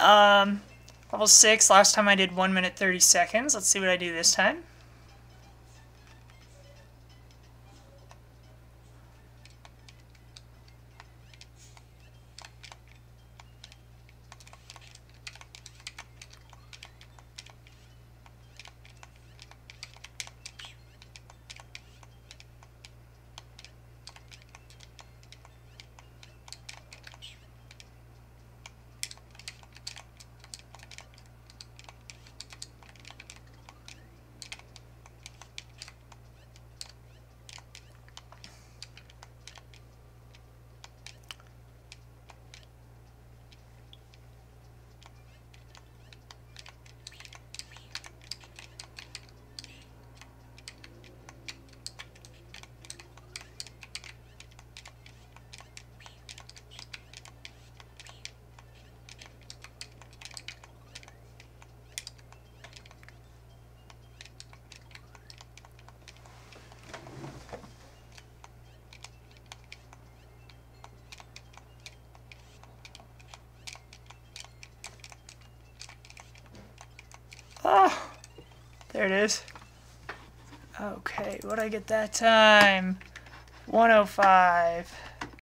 Level 6, last time I did 1 minute 30 seconds. Let's see what I do this time. Oh, there it is. Okay, what'd I get that time? 105.